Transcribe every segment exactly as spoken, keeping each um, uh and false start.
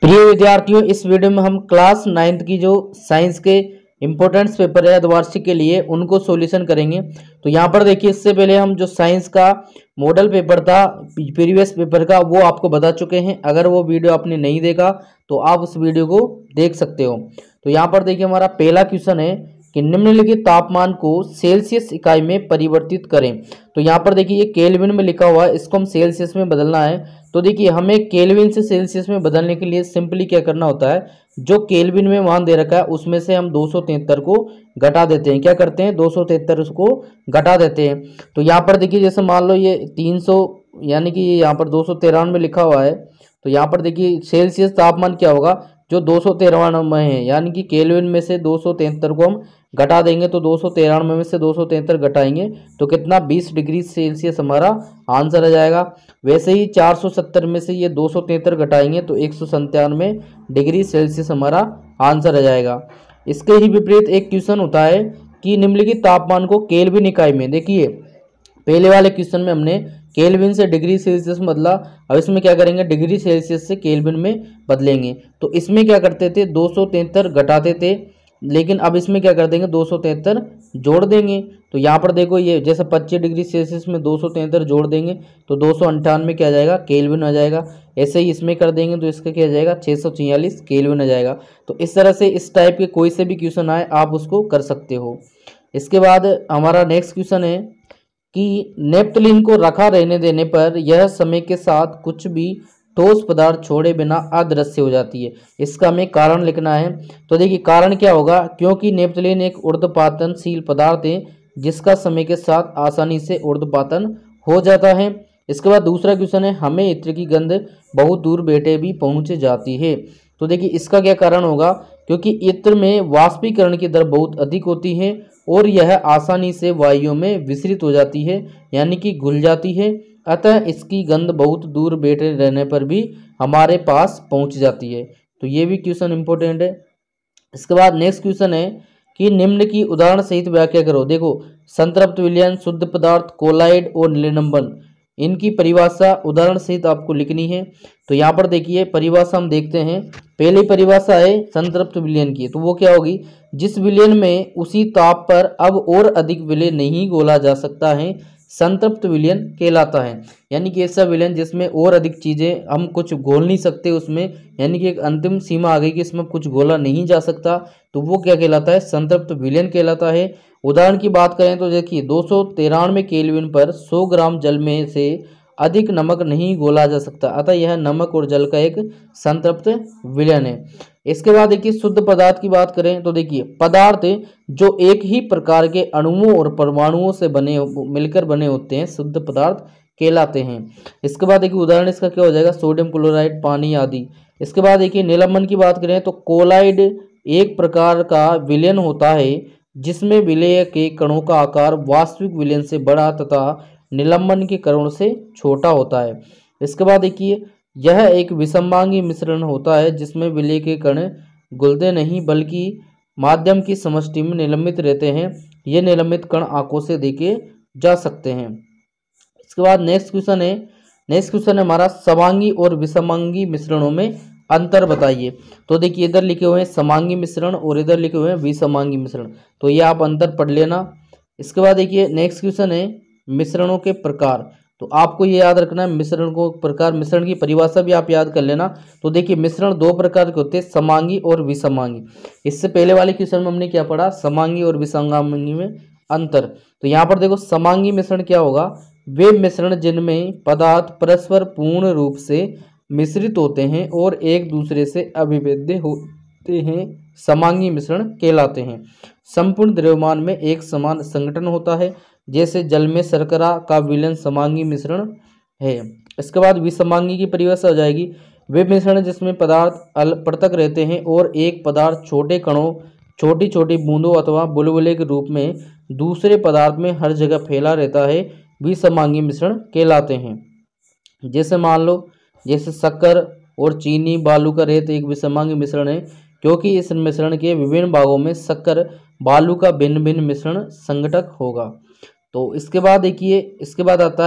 प्रिय विद्यार्थियों, इस वीडियो में हम क्लास नाइन्थ की जो साइंस के इम्पोर्टेंट्स पेपर है अर्धवार्षिक के लिए उनको सॉल्यूशन करेंगे। तो यहाँ पर देखिए, इससे पहले हम जो साइंस का मॉडल पेपर था प्रीवियस पेपर का वो आपको बता चुके हैं। अगर वो वीडियो आपने नहीं देखा तो आप उस वीडियो को देख सकते हो। तो यहाँ पर देखिए, हमारा पहला क्वेश्चन है कि निम्नलिखित तापमान को सेल्सियस इकाई में परिवर्तित करें। तो यहाँ पर देखिए, ये केल्विन में लिखा हुआ है, इसको हम सेल्सियस में बदलना है। तो देखिए, हमें केल्विन से सेल्सियस में बदलने के लिए सिंपली क्या करना होता है, जो केल्विन में मान दे रखा है उसमें से हम दो सौ तिहत्तर को घटा देते हैं। क्या करते हैं, दो सौ तिहत्तर उसको घटा देते हैं। तो यहाँ पर देखिए, जैसे मान लो ये तीन सौ यानी कि यहाँ पर दो सौ तिरानवे लिखा हुआ है। तो यहाँ पर देखिए, सेल्सियस तापमान क्या होगा, जो दो सौ तिरानवे है, यानी कि केल्विन में से दो सौ तिहत्तर को हम घटा देंगे। तो दो सौ तिरानवे में से दो सौ तिहत्तर घटाएंगे तो कितना, बीस डिग्री सेल्सियस हमारा आंसर आ जाएगा। वैसे ही चार सौ सत्तर में से ये दो सौ तिहत्तर घटाएंगे तो एक सौ संतानवे डिग्री सेल्सियस हमारा आंसर आ जाएगा। इसके ही विपरीत एक क्वेश्चन होता है कि निम्नलिखित तापमान को केल्विन इकाई में, देखिए पहले वाले क्वेश्चन में हमने केल्विन से डिग्री सेल्सियस में बदला, अब इसमें क्या करेंगे, डिग्री सेल्सियस से केल्विन में बदलेंगे। तो इसमें क्या करते थे, दो सौ तिहत्तर घटाते थे, लेकिन अब इसमें क्या कर देंगे, दो सौ तिहत्तर जोड़ देंगे। तो यहाँ पर देखो, ये जैसे पच्चीस डिग्री सेल्सियस में दो सौ तिहत्तर जोड़ देंगे तो दो सौ अंठानवे क्या आ जाएगा, केल्विन आ जाएगा। ऐसे ही इसमें कर देंगे तो इसका क्या आ जाएगा, छः सौ छियालीस केल्विन आ जाएगा। तो इस तरह से इस टाइप के कोई से भी क्वेश्चन आए आप उसको कर सकते हो। इसके बाद हमारा नेक्स्ट क्वेश्चन है कि नेप्थलीन को रखा रहने देने पर यह समय के साथ कुछ भी ठोस पदार्थ छोड़े बिना अदृश्य हो जाती है। इसका हमें कारण लिखना है। तो देखिए, कारण क्या होगा, क्योंकि नेप्थलीन एक ऊर्ध्वपातनशील पदार्थ है जिसका समय के साथ आसानी से ऊर्ध्वपातन हो जाता है। इसके बाद दूसरा क्वेश्चन है, हमें इत्र की गंध बहुत दूर बैठे भी पहुंच जाती है। तो देखिए, इसका क्या कारण होगा, क्योंकि इत्र में वाष्पीकरण की दर बहुत अधिक होती है और यह आसानी से वायु में विसरित हो जाती है, यानी कि घुल जाती है। अतः इसकी गंध बहुत दूर बैठे रहने पर भी हमारे पास पहुंच जाती है। तो ये भी क्वेश्चन इंपॉर्टेंट है। इसके बाद नेक्स्ट क्वेश्चन है कि निम्न की उदाहरण सहित व्याख्या करो। देखो, संतृप्त विलयन, शुद्ध पदार्थ, कोलाइड और निलंबन, इनकी परिभाषा उदाहरण सहित आपको लिखनी है। तो यहाँ पर देखिए, परिभाषा हम देखते हैं। पहली परिभाषा है संतृप्त विलयन की। तो वो क्या होगी, जिस विलयन में उसी ताप पर अब और अधिक विलय नहीं घोला जा सकता है संतृप्त विलयन कहलाता है। यानी कि ऐसा विलयन जिसमें और अधिक चीज़ें हम कुछ घोल नहीं सकते उसमें, यानी कि एक अंतिम सीमा आ गई कि इसमें कुछ घोला नहीं जा सकता, तो वो क्या कहलाता है, संतृप्त विलयन कहलाता है। उदाहरण की बात करें तो देखिए, दो सौ तिरानवे केल्विन पर सौ ग्राम जल में से अधिक नमक नहीं घोला जा सकता, अतः यह नमक और जल का एक संतृप्त विलयन है। इसके बाद देखिए, शुद्ध पदार्थ की बात करें तो देखिए, पदार्थ जो एक ही प्रकार के अणुओं और परमाणुओं से बने मिलकर बने होते हैं शुद्ध पदार्थ कहलाते हैं। इसके बाद देखिए, उदाहरण इसका क्या हो जाएगा, सोडियम क्लोराइड, पानी आदि। इसके बाद देखिए, निलंबन की बात करें तो कोलाइड एक प्रकार का विलयन होता है जिसमें विलय के कणों का आकार वास्तविक विलयन से बड़ा तथा निलंबन के कणों से छोटा होता है। इसके बाद देखिए, यह एक विषमांगी मिश्रण होता है जिसमें विलय के कण घुलते नहीं बल्कि माध्यम की समष्टि में निलंबित रहते हैं। ये निलंबित कण आंखों से देखे जा सकते हैं। इसके बाद नेक्स्ट क्वेश्चन है नेक्स्ट क्वेश्चन है हमारा, समांगी और विषमांगी मिश्रणों में अंतर बताइए। तो देखिए, इधर लिखे हुए हैं समांगी मिश्रण और इधर लिखे हुए हैं विषमांगी मिश्रण, तो ये आप अंतर पढ़ लेना। इसके बाद देखिए, नेक्स्ट क्वेश्चन है मिश्रणों के प्रकार। तो आपको ये याद रखना है मिश्रण को प्रकार, मिश्रण की परिभाषा भी आप याद कर लेना। तो देखिए, मिश्रण दो प्रकार के होते हैं, समांगी और विषमांगी। इससे पहले वाले क्वेश्चन में हमने क्या पढ़ा, समांगी और विषमांगी में अंतर। तो यहाँ पर देखो, समांगी मिश्रण क्या होगा, वे मिश्रण जिनमें पदार्थ परस्पर पूर्ण रूप से मिश्रित होते हैं और एक दूसरे से अभिवेद्य होते हैं, समांगी मिश्रण कहलाते हैं। संपूर्ण द्रव्यमान में एक समान संगठन होता है, जैसे जल में शर्करा का विलयन समांगी मिश्रण है। इसके बाद विषमांगी की परिभाषा हो जाएगी, वे मिश्रण जिसमें पदार्थ पृथक रहते हैं और एक पदार्थ छोटे कणों, छोटी छोटी बूंदों अथवा बुलबुले के रूप में दूसरे पदार्थ में हर जगह फैला रहता है, विषमांगी मिश्रण कहलाते हैं। जैसे मान लो, जैसे शक्कर और चीनी, बालू का रेत एक विषमांगी मिश्रण है, क्योंकि इस मिश्रण के विभिन्न भागों में शक्कर बालू का भिन्न भिन्न मिश्रण संघटक होगा। तो इसके बाद देखिए, इसके बाद आता है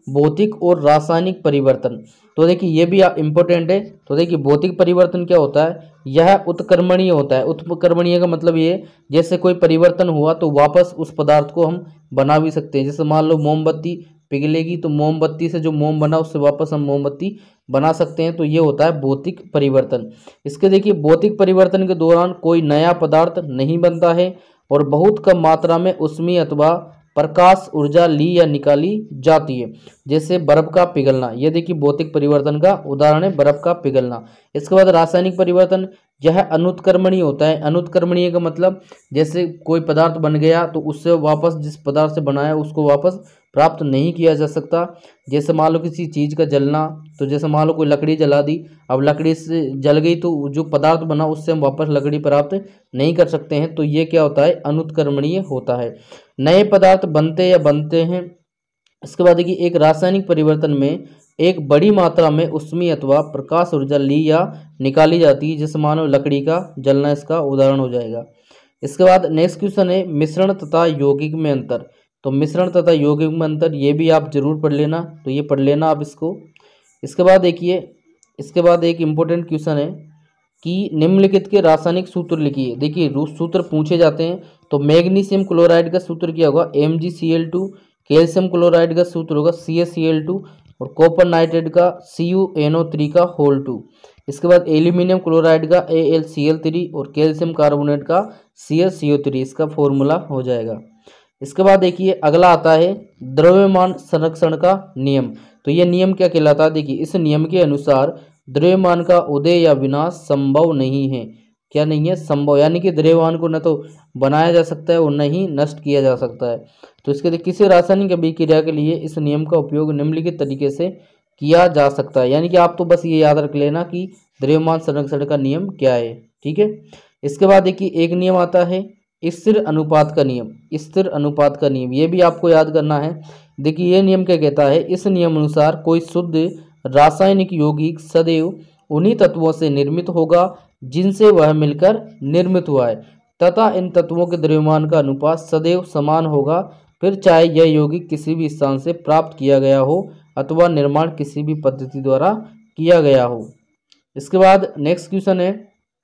भौतिक और रासायनिक परिवर्तन। तो देखिए ये भी इम्पोर्टेंट है। तो देखिए भौतिक परिवर्तन क्या होता है, यह उत्क्रमणीय होता है। उत्क्रमणीय का मतलब ये, जैसे कोई परिवर्तन हुआ तो वापस उस पदार्थ को हम बना भी सकते हैं। जैसे मान लो मोमबत्ती पिघलेगी तो मोमबत्ती से जो मोम बना उससे वापस हम मोमबत्ती बना सकते हैं। तो ये होता है भौतिक परिवर्तन। इसके देखिए भौतिक परिवर्तन के दौरान कोई नया पदार्थ नहीं बनता है और बहुत कम मात्रा में ऊष्मीय अथवा प्रकाश ऊर्जा ली या निकाली जाती है। जैसे बर्फ का पिघलना, यह देखिए भौतिक परिवर्तन का उदाहरण है, बर्फ का पिघलना। इसके बाद रासायनिक परिवर्तन, यह अनुत्क्रमणीय होता है। अनुत्क्रमणीय का मतलब जैसे कोई पदार्थ बन गया तो उससे वापस जिस पदार्थ से बनाया उसको वापस प्राप्त नहीं किया जा सकता। जैसे मान लो किसी चीज़ का जलना, तो जैसे मान लो कोई लकड़ी जला दी, अब लकड़ी से जल गई तो जो पदार्थ बना उससे हम वापस लकड़ी प्राप्त नहीं कर सकते हैं। तो ये क्या होता है, अनुत्क्रमणीय होता है। नए पदार्थ बनते या बनते हैं। इसके बाद देखिए एक रासायनिक परिवर्तन में एक बड़ी मात्रा में ऊष्मीय अथवा प्रकाश ऊर्जा ली या निकाली जाती है। जैसे मानो लकड़ी का जलना इसका उदाहरण हो जाएगा। इसके बाद नेक्स्ट क्वेश्चन है मिश्रण तथा यौगिक में अंतर। तो मिश्रण तथा यौगिक में अंतर ये भी आप जरूर पढ़ लेना, तो ये पढ़ लेना आप इसको। इसके बाद देखिए इसके बाद एक इम्पोर्टेंट क्वेश्चन है कि निम्नलिखित के रासायनिक सूत्र लिखिए। देखिए सूत्र पूछे जाते हैं। तो मैग्नीशियम क्लोराइड का सूत्र क्या होगा, M G C L two. Calcium chloride का सूत्र होगा C S C L two. और कॉपर नाइट्रेट का C U N O three का होल टू। इसके बाद एल्यूमिनियम क्लोराइड का A L C L three और कैल्शियम कार्बोनेट का C S C O three, इसका फॉर्मूला हो जाएगा। इसके बाद देखिए अगला आता है द्रव्यमान संरक्षण का नियम। तो ये नियम क्या कहलाता है, देखिए इस नियम के अनुसार द्रव्यमान का उदय या विनाश संभव नहीं है। क्या नहीं है, संभव, यानी कि द्रव्यमान को न तो बनाया जा सकता है और न ही नष्ट किया जा सकता है। तो इसके लिए किसी रासायनिक अभिक्रिया के लिए इस नियम का उपयोग निम्नलिखित तरीके से किया जा सकता है। यानी कि आप तो बस ये याद रख लेना कि द्रव्यमान संरक्षण का नियम क्या है, ठीक है। इसके बाद देखिए एक नियम आता है स्थिर अनुपात का नियम। स्थिर अनुपात का नियम ये भी आपको याद करना है। देखिए ये नियम क्या कहता है, इस नियम अनुसार कोई शुद्ध रासायनिक यौगिक सदैव उन्हीं तत्वों से निर्मित होगा जिनसे वह मिलकर निर्मित हुआ है तथा इन तत्वों के द्रव्यमान का अनुपात सदैव समान होगा, फिर चाहे यह यौगिक किसी भी स्थान से प्राप्त किया गया हो अथवा निर्माण किसी भी पद्धति द्वारा किया गया हो। इसके बाद नेक्स्ट क्वेश्चन है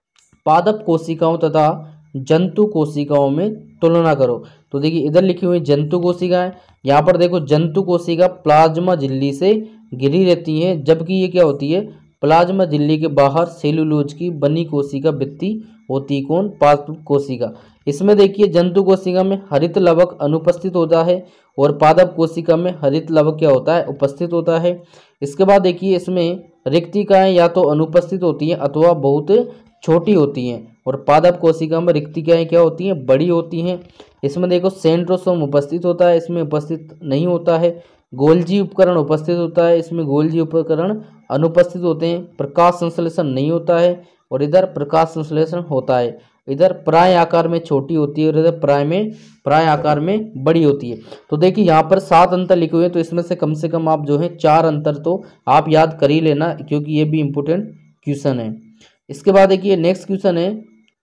पादप कोशिकाओं तथा जंतु कोशिकाओं में तुलना करो। तो देखिए इधर लिखी हुई जंतु कोशिकाएं, यहाँ पर देखो जंतु कोशिका प्लाज्मा झिल्ली से घिरी रहती हैं, जबकि ये क्या होती है, प्लाज्मा झिल्ली के बाहर सेलुलोज की बनी कोशिका भित्ति होती। कौन, पादप कोशिका। इसमें देखिए जंतु कोशिका में हरित लवक अनुपस्थित होता है और पादप कोशिका में हरित लवक क्या होता है, उपस्थित होता है। इसके बाद देखिए इसमें रिक्तिकाएं या तो अनुपस्थित होती हैं अथवा बहुत छोटी होती हैं और पादप कोशिका में रिक्तिकाएं क्या होती हैं, बड़ी होती हैं। इसमें देखो सेंट्रोसोम उपस्थित होता है, इसमें उपस्थित नहीं होता है। गोल्जी उपकरण उपस्थित होता है, इसमें गोल्जी उपकरण अनुपस्थित होते हैं। प्रकाश संश्लेषण नहीं होता है और इधर प्रकाश संश्लेषण होता है। इधर प्राय आकार में छोटी होती है और इधर प्राय में प्राय आकार में बड़ी होती है। तो देखिए यहाँ पर सात अंतर लिखे हुए हैं, तो इसमें से कम से कम आप जो है चार अंतर तो आप याद कर ही लेना, क्योंकि ये भी इम्पोर्टेंट क्वेश्चन है। इसके बाद देखिए नेक्स्ट क्वेश्चन है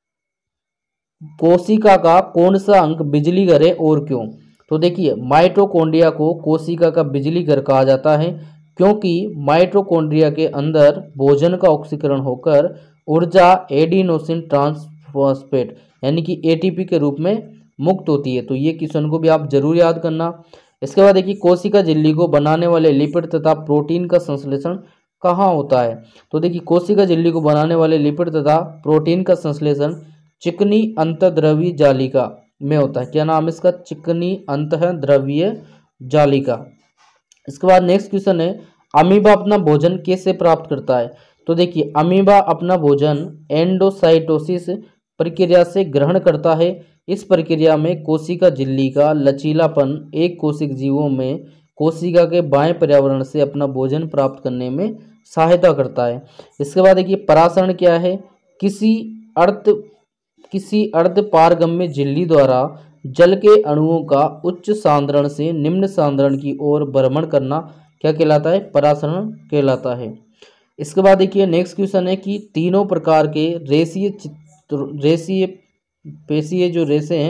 कोशिका का कौन सा अंग बिजली घर है और क्यों। तो देखिए माइटोकॉन्ड्रिया को कोशिका का बिजली घर कहा जाता है क्योंकि माइटोकॉन्ड्रिया के अंदर भोजन का ऑक्सीकरण होकर ऊर्जा एडिनोसिन ट्रांसफॉस्फेट यानी कि एटीपी के रूप में मुक्त होती है। तो ये क्वेश्चन को भी आप जरूर याद करना। इसके बाद देखिए कोशिका झिल्ली को बनाने वाले लिपिड तथा प्रोटीन का संश्लेषण कहाँ होता है। तो देखिए कोशिका झिल्ली को बनाने वाले लिपिड तथा प्रोटीन का संश्लेषण चिकनी अंतःद्रव्यीय जालिका में होता है। क्या नाम है इसका, चिकनी अंतःद्रव्यीय जालिका। इसके बाद नेक्स्ट क्वेश्चन है अमीबा अपना भोजन कैसे प्राप्त करता है। तो देखिए अमीबा अपना भोजन एंडोसाइटोसिस प्रक्रिया से ग्रहण करता है। इस प्रक्रिया में कोशिका झिल्ली का लचीलापन एक कोशिक जीवों में कोशिका के बाएं पर्यावरण से अपना भोजन प्राप्त करने में सहायता करता है। इसके बाद देखिए परासरण क्या है, किसी अर्ध किसी अर्ध पारगम्य झिल्ली द्वारा जल के अणुओं का उच्च सांद्रण से निम्न सांद्रण की ओर भ्रमण करना क्या कहलाता है, परासरण कहलाता है। इसके बाद देखिए नेक्स्ट क्वेश्चन है कि तीनों प्रकार के रेशीय रेशीय पेशीय जो रेशे हैं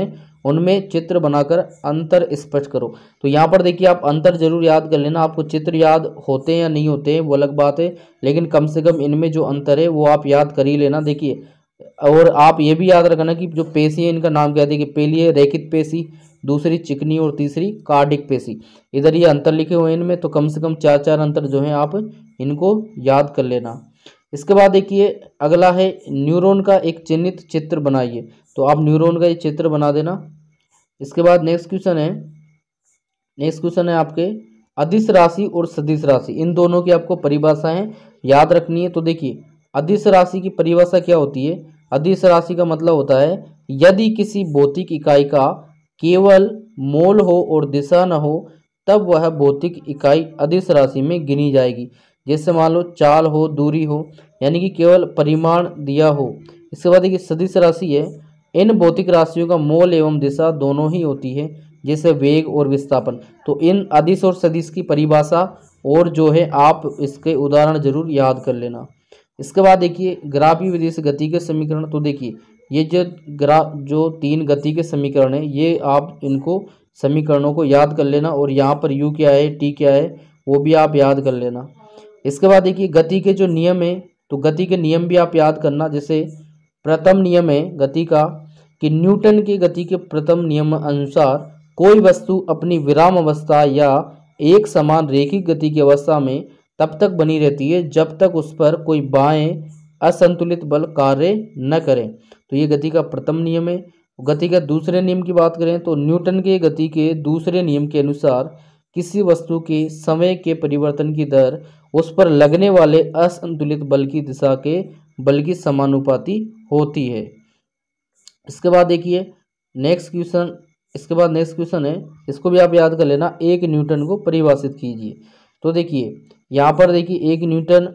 उनमें चित्र बनाकर अंतर स्पष्ट करो। तो यहाँ पर देखिए आप अंतर जरूर याद कर लेना। आपको चित्र याद होते हैं या नहीं होते हैं वो अलग बात है, लेकिन कम से कम इनमें जो अंतर है वो आप याद कर ही लेना। देखिए और आप ये भी याद रखना कि जो पेशी है इनका नाम क्या है। देखिए पहली है रेखित पेशी, दूसरी चिकनी और तीसरी कार्डिक पेशी। इधर ये अंतर लिखे हुए हैं इनमें, तो कम से कम चार चार अंतर जो है आप इनको याद कर लेना। इसके बाद देखिए अगला है न्यूरॉन का एक चिन्हित चित्र बनाइए। तो आप न्यूरॉन का ये चित्र बना देना। इसके बाद नेक्स्ट क्वेश्चन है नेक्स्ट क्वेश्चन है आपके अदिश राशि और सदिश राशि, इन दोनों की आपको परिभाषाएं याद रखनी है। तो देखिए अदिश राशि की परिभाषा क्या होती है। अदिश राशि का मतलब होता है यदि किसी भौतिक इकाई का केवल मोल हो और दिशा न हो तब वह भौतिक इकाई अदिश राशि में गिनी जाएगी। जैसे मान लो चाल हो, दूरी हो, यानी कि केवल परिमाण दिया हो। इसके बाद देखिए सदिश राशि है, इन भौतिक राशियों का मोल एवं दिशा दोनों ही होती है, जैसे वेग और विस्थापन। तो इन अदिश और सदिश की परिभाषा और जो है आप इसके उदाहरण जरूर याद कर लेना। इसके बाद देखिए ग्राफीय विधि से गति के समीकरण। तो देखिए ये जो ग्रा जो तीन गति के समीकरण है ये आप इनको समीकरणों को याद कर लेना, और यहाँ पर यू क्या है, टी क्या है, वो भी आप याद कर लेना। इसके बाद देखिए गति के जो नियम है, तो गति के नियम भी आप याद करना। जैसे प्रथम नियम है गति का कि न्यूटन के गति के प्रथम नियम अनुसार कोई वस्तु अपनी विराम अवस्था या एक समान रैखिक गति की अवस्था में तब तक बनी रहती है जब तक उस पर कोई बाएं असंतुलित बल कार्य न करे। तो ये गति का प्रथम नियम है। गति का दूसरे नियम की बात करें तो न्यूटन के गति के दूसरे नियम के अनुसार किसी वस्तु के समय के परिवर्तन की दर उस पर लगने वाले असंतुलित बल की दिशा के बल की समानुपाती होती है। इसके बाद देखिए नेक्स्ट क्वेश्चन इसके बाद नेक्स्ट क्वेश्चन है, इसको भी आप याद कर लेना। एक न्यूटन को परिभाषित कीजिए। तो देखिए यहाँ पर देखिए एक न्यूटन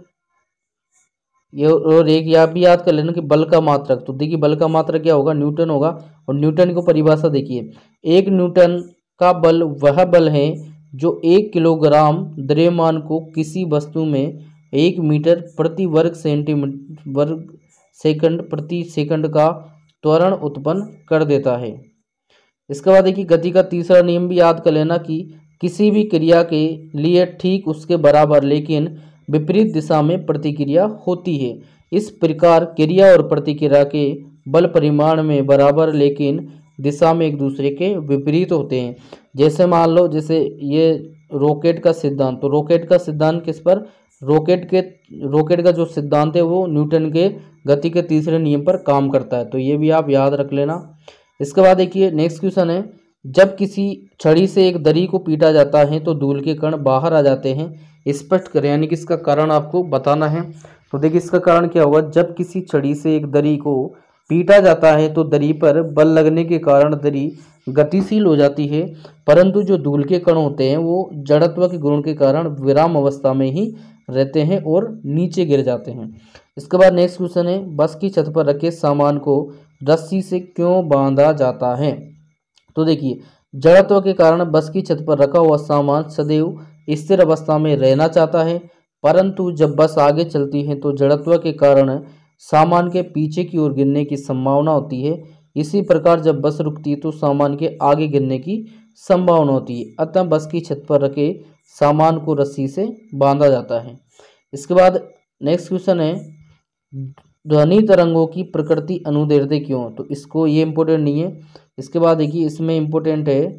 ये और एक यहाँ भी याद कर लेना कि बल का मात्रक। तो देखिए बल का मात्रक क्या होगा, न्यूटन होगा। और न्यूटन को परिभाषा देखिए, एक न्यूटन का बल वह बल है जो एक किलोग्राम द्रव्यमान को किसी वस्तु में एक मीटर प्रति वर्ग सेंटीमीटर वर्ग सेकंड प्रति सेकंड का त्वरण उत्पन्न कर देता है। इसके बाद देखिए गति का तीसरा नियम भी याद कर लेना कि किसी भी क्रिया के लिए ठीक उसके बराबर लेकिन विपरीत दिशा में प्रतिक्रिया होती है। इस प्रकार क्रिया और प्रतिक्रिया के बल परिमाण में बराबर लेकिन दिशा में एक दूसरे के विपरीत होते हैं। जैसे मान लो जैसे ये रॉकेट का सिद्धांत, तो रॉकेट का सिद्धांत किस पर, रॉकेट के रॉकेट का जो सिद्धांत है वो न्यूटन के गति के तीसरे नियम पर काम करता है। तो ये भी आप याद रख लेना। इसके बाद देखिए नेक्स्ट क्वेश्चन है, जब किसी छड़ी से एक दरी को पीटा जाता है तो धूल के कण बाहर आ जाते हैं, स्पष्ट करें, यानी कि इसका कारण आपको बताना है। तो देखिए इसका कारण क्या होगा, जब किसी छड़ी से एक दरी को पीटा जाता है तो दरी पर बल लगने के कारण दरी गतिशील हो जाती है, परंतु जो धूल के कण होते हैं वो जड़त्व के गुण के कारण विराम अवस्था में ही रहते हैं और नीचे गिर जाते हैं। इसके बाद नेक्स्ट क्वेश्चन है, बस की छत पर रखे सामान को रस्सी से क्यों बांधा जाता है। तो देखिए जड़त्व के कारण बस की छत पर रखा हुआ सामान सदैव स्थिर अवस्था में रहना चाहता है, परंतु जब बस आगे चलती है तो जड़त्व के कारण सामान के पीछे की ओर गिरने की संभावना होती है। इसी प्रकार जब बस रुकती है तो सामान के आगे गिरने की संभावना होती है, अतः बस की छत पर रखे सामान को रस्सी से बांधा जाता है। इसके बाद नेक्स्ट क्वेश्चन है, ध्वनि तरंगों की प्रकृति अनुदैर्ध्य क्यों। तो इसको ये इम्पोर्टेंट नहीं है। इसके बाद देखिए इसमें इम्पोर्टेंट है,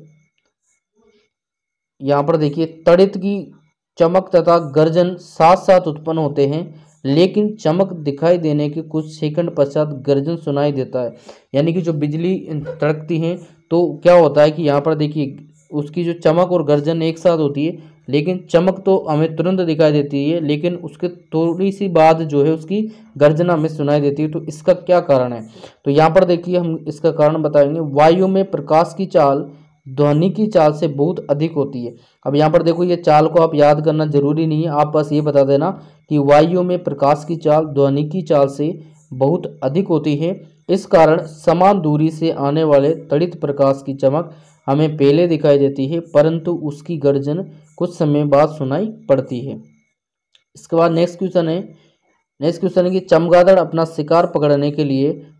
यहाँ पर देखिए तड़ित की चमक तथा गर्जन साथ साथ उत्पन्न होते हैं, लेकिन चमक दिखाई देने के कुछ सेकंड पश्चात गर्जन सुनाई देता है। यानी कि जो बिजली तड़कती है तो क्या होता है कि यहाँ पर देखिए उसकी जो चमक और गर्जन एक साथ होती है, लेकिन चमक तो हमें तुरंत दिखाई देती है, लेकिन उसके थोड़ी सी बाद जो है उसकी गर्जना हमें सुनाई देती है। तो इसका क्या कारण है, तो यहाँ पर देखिए हम इसका कारण बताएंगे। वायु में प्रकाश की चाल ध्वनि की चाल से बहुत अधिक होती है। अब यहाँ पर देखो ये चाल को आप याद करना जरूरी नहीं है, आप बस ये बता देना कि वायु में प्रकाश की चाल ध्वनि की चाल से बहुत अधिक होती है। इस कारण समान दूरी से आने वाले तड़ित प्रकाश की चमक हमें पहले दिखाई देती है, परंतु उसकी गर्जन कुछ समय बाद सुनाई पड़ती है। इसके बाद नेक्स्ट क्वेश्चन है नेक्स्ट क्वेश्चन है कि चमगादड़ अपना शिकार पकड़ने के लिए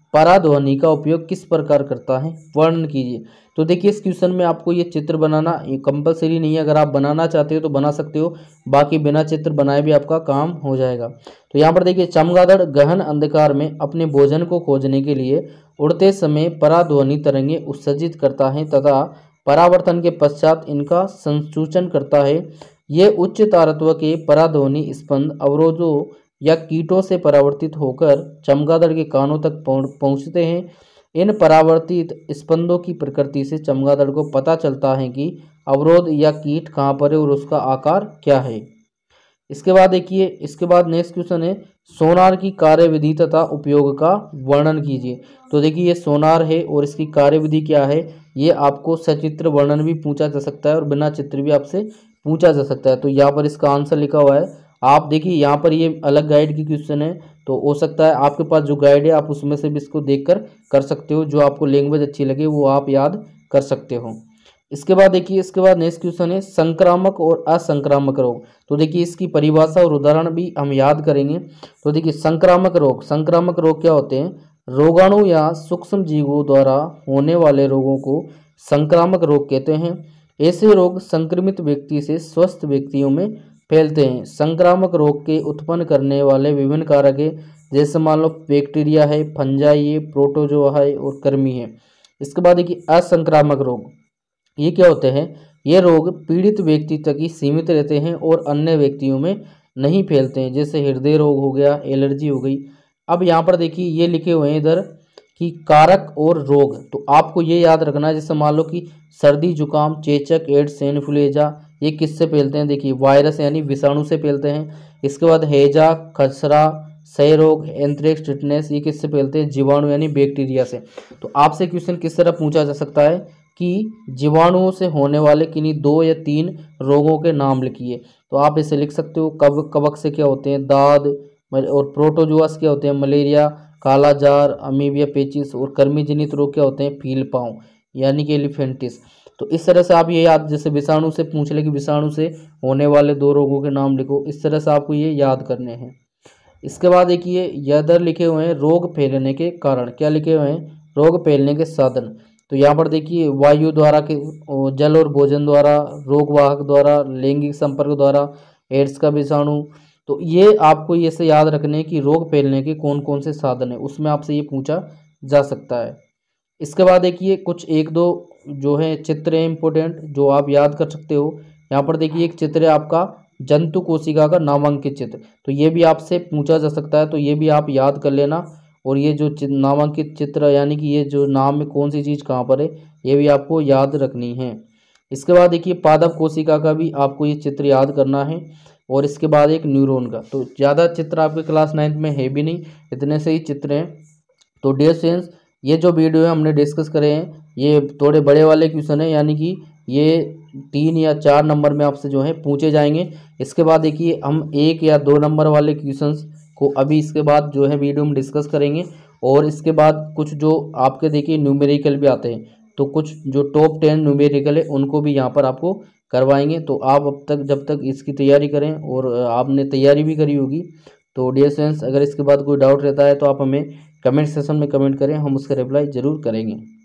पराध्वनि का उपयोग किस प्रकार करता है, वर्णन कीजिए। तो देखिए इस क्वेश्चन में आपको ये चित्र बनाना ये कंपलसरी नहीं है, अगर आप बनाना चाहते हो तो बना सकते हो, बाकी बिना चित्र बनाए भी आपका काम हो जाएगा। तो यहाँ पर देखिए चमगादड़ गहन अंधकार में अपने भोजन को खोजने के लिए उड़ते समय पराध्वनि तरंगे उत्सर्जित करता है तथा परावर्तन के पश्चात इनका संसूचन करता है। ये उच्च तारत्व के पराध्वनि स्पंद अवरोधों या कीटों से परावर्तित होकर चमगादड़ के कानों तक पहुंचते हैं। इन परावर्तित स्पंदों की प्रकृति से चमगादड़ को पता चलता है कि अवरोध या कीट कहाँ पर है और उसका आकार क्या है। इसके बाद देखिए इसके बाद नेक्स्ट क्वेश्चन है सोनार की कार्यविधि तथा उपयोग का वर्णन कीजिए। तो देखिए ये सोनार है और इसकी कार्यविधि क्या है, ये आपको सचित्र वर्णन भी पूछा जा सकता है और बिना चित्र भी आपसे पूछा जा सकता है। तो यहाँ पर इसका आंसर लिखा हुआ है, आप देखिए यहाँ पर ये अलग गाइड की क्वेश्चन है, तो हो सकता है आपके पास जो गाइड है आप उसमें से भी इसको देखकर कर सकते हो, जो आपको लैंग्वेज अच्छी लगे वो आप याद कर सकते हो। इसके बाद देखिए इसके बाद नेक्स्ट क्वेश्चन है संक्रामक और असंक्रामक रोग। तो देखिए इसकी परिभाषा और उदाहरण भी हम याद करेंगे। तो देखिए संक्रामक रोग, संक्रामक रोग क्या होते हैं, रोगाणु या सूक्ष्म जीवों द्वारा होने वाले रोगों को संक्रामक रोग कहते हैं। ऐसे रोग संक्रमित व्यक्ति से स्वस्थ व्यक्तियों में फैलते हैं। संक्रामक रोग के उत्पन्न करने वाले विभिन्न कारक है, जैसे मान लो बैक्टीरिया है, फंजाई है, प्रोटोजोआ है और कृमि है। इसके बाद देखिए असंक्रामक रोग, ये क्या होते हैं, ये रोग पीड़ित व्यक्ति तक ही सीमित रहते हैं और अन्य व्यक्तियों में नहीं फैलते हैं, जैसे हृदय रोग हो गया, एलर्जी हो गई। अब यहाँ पर देखिए ये लिखे हुए हैं इधर कि कारक और रोग, तो आपको ये याद रखना है, जैसे मान लो कि सर्दी जुकाम, चेचक, एड्स, इन्फ्लुएंजा ये किससे फैलते हैं, देखिए वायरस यानी विषाणु से फैलते हैं। इसके बाद हैजा, खसरा, क्षय रोग, एंथ्रेक्स, टिटनेस ये किससे फैलते हैं, जीवाणु यानी बैक्टीरिया से। तो आपसे क्वेश्चन किस तरह पूछा जा सकता है कि जीवाणुओं से होने वाले किन्हीं दो या तीन रोगों के नाम लिखिए। तो आप इसे लिख सकते हो, कब कवक से क्या होते हैं, दाद, और प्रोटोजुआ से क्या होते हैं, मलेरिया, कालाजार, अमीबिया पेचिस, और कर्मी जनित रोग क्या होते हैं, फील पाँव यानी कि एलिफेंटिस। तो इस तरह से आप ये याद, जैसे विषाणु से पूछ ले कि विषाणु से होने वाले दो रोगों के नाम लिखो, इस तरह से आपको ये याद करने हैं। इसके बाद देखिए इधर लिखे हुए हैं रोग फैलने के कारण, क्या लिखे हुए हैं, रोग फैलने के साधन। तो यहाँ पर देखिए वायु द्वारा के, जल और भोजन द्वारा, रोगवाहक द्वारा, लैंगिक संपर्क द्वारा, एड्स का विषाणु। तो ये आपको ये से याद रखने कि रोग फैलने के कौन कौन से साधन है, उसमें आपसे ये पूछा जा सकता है। इसके बाद देखिए कुछ एक दो जो है चित्र है इंपॉर्टेंट, जो आप याद कर सकते हो। यहाँ पर देखिए एक चित्र है आपका जंतु कोशिका का नामांकित चित्र, तो ये भी आपसे पूछा जा सकता है, तो ये भी आप याद कर लेना। और ये जो नामांकित चित्र यानी कि ये जो नाम में कौन सी चीज़ कहाँ पर है, ये भी आपको याद रखनी है। इसके बाद देखिए पादप कोशिका का भी आपको ये चित्र याद करना है, और इसके बाद एक न्यूरॉन का। तो ज़्यादा चित्र आपके क्लास नाइन्थ में है भी नहीं, इतने से ही चित्र हैं। तो डियर स्टूडेंट्स, ये जो वीडियो है हमने डिस्कस करे हैं, ये थोड़े बड़े वाले क्वेश्चन है, यानी कि ये तीन या चार नंबर में आपसे जो है पूछे जाएंगे। इसके बाद देखिए हम एक या दो नंबर वाले क्वेश्चंस को अभी इसके बाद जो है वीडियो में डिस्कस करेंगे, और इसके बाद कुछ जो आपके देखिए न्यूमेरिकल भी आते हैं, तो कुछ जो टॉप टेन न्यूमेरिकल है उनको भी यहाँ पर आपको करवाएंगे। तो आप अब तक जब तक इसकी तैयारी करें, और आपने तैयारी भी करी होगी, तो डियर स्टूडेंट्स अगर इसके बाद कोई डाउट रहता है तो आप हमें कमेंट सेक्शन में कमेंट करें, हम उसका रिप्लाई ज़रूर करेंगे।